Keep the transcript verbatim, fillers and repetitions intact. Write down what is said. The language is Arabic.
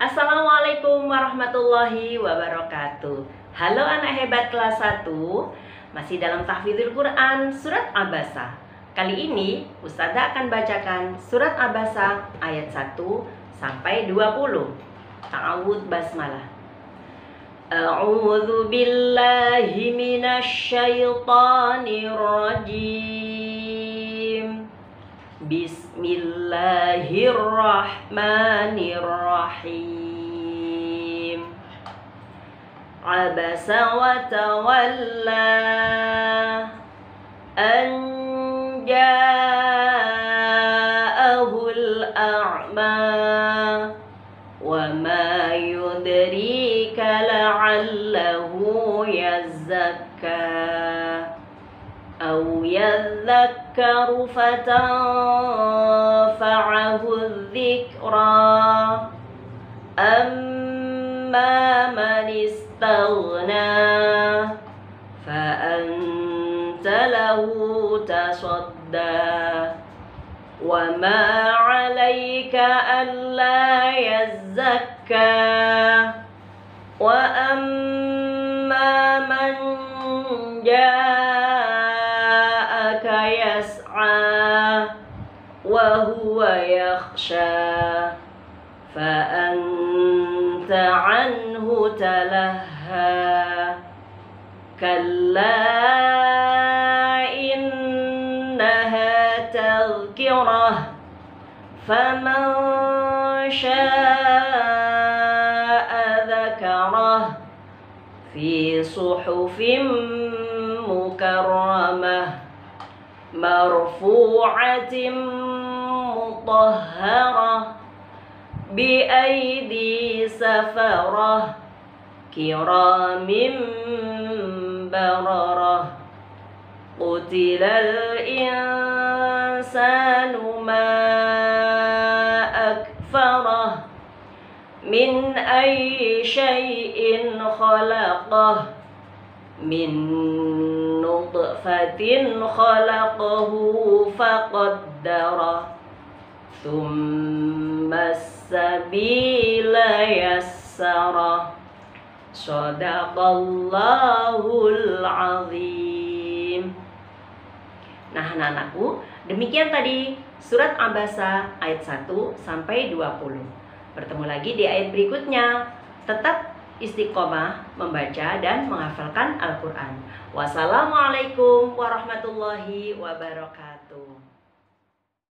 Assalamualaikum warahmatullahi wabarakatuh. Halo anak hebat kelas satu, masih dalam tahfidzul Quran surat Abasa. Kali ini Ustazah akan bacakan surat Abasa ayat satu sampai dua puluh. Ta'awudz basmalah. A'udzu billahi minasyaitonir rajim. Bismillahirrahmanirrahim. Abasa wa tawalla an ja'ahul a'ma wa ma yudrika la'allahu yazzakka أو يذكر فتنفعه الذكرى أما من استغنى فأنت له تصدى وما عليك ألا يزكى وأما من جاءك يسعى وهو يخشى فأنت عنه تلهى كلا إنها تذكرة فمن شاء ذكره في صحف مكرمة مرفوعة مطهرة بأيدي سفرة كرام بررة قتل الإنسان ما أكفره من أي شيء خلقه من نطفة خلقه فقدره ثم السبيل يسره Shadaqallahul azim. Nah anak-anakku, demikian tadi surat Abasa ayat satu sampai dua puluh. Bertemu lagi di ayat berikutnya. Tetap istiqomah membaca dan menghafalkan Al-Quran. Wassalamualaikum warahmatullahi wabarakatuh.